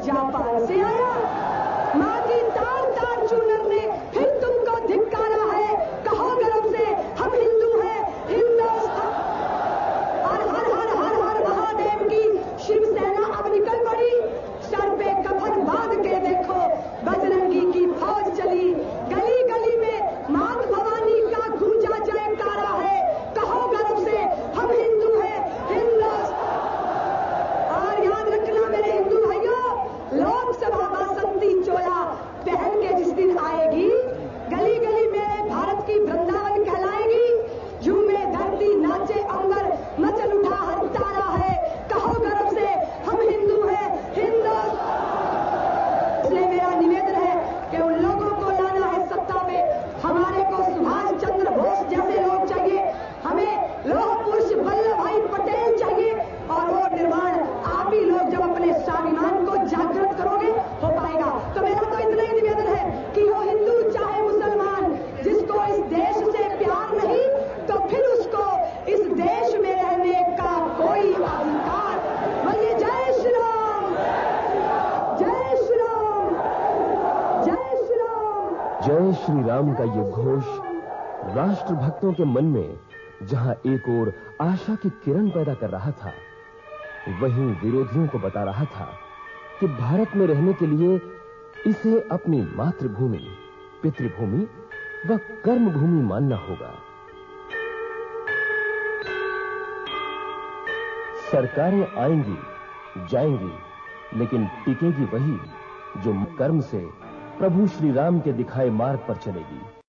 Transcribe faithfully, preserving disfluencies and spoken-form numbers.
Japan से आया। माँ की तार तार चूनर ने फिर तुमको धिक्कारा है, कहो गर्व से हम हिंदू हैं, हिंदुस्तान। हर हर हर हर हर महादेव की शिवसेना अब निकल पड़ी। सर पे कफन बांध के देखो बजरंगी की फौज चली। गली गली में मां भवानी का गूंजा जयकारा है, कहो गर्व से हम हिंदू हैं, हिंदुस्तान। और याद रखना मेरे हिंदू भाइयों, लोकसभा बासंती चोला पहन के जिस दिन आएगी, गली गली में भारत की वृंदावन कहलाएगी। झूमे धरती नाचे अंबर, मचल उठा हर तारा है, कहो गर्व से हम हिंदू हैं, हिंदुस्तान। इसलिए मेरा निवेदन है कि उन लोगों को लाना है सत्ता पे। हमारे को सुभाष चंद्र बोस जैसे लोग चाहिए, हमें लौह पुरुष वल्लभ भाई पटेल चाहिए। और वो निर्माण आप ही लोग जब अपने स्वाभिमान को जागृत करोगे हो पाएगा। तो मेरा तो इतना ही निवेदन है कि वो हिंदू चाहे मुसलमान, जिसको इस देश से प्यार नहीं तो फिर उसको इस देश में रहने का कोई अधिकार। बोलिए जय श्री राम, जय श्री राम, जय श्री राम। जय श्री राम का ये घोष राष्ट्र भक्तों के मन में जहां एक ओर आशा की किरण पैदा कर रहा था, वहीं विरोधियों को बता रहा था कि भारत में रहने के लिए इसे अपनी मातृभूमि, पितृभूमि व कर्मभूमि मानना होगा। सरकारें आएंगी जाएंगी, लेकिन टिकेगी वही जो कर्म से प्रभु श्री राम के दिखाए मार्ग पर चलेगी।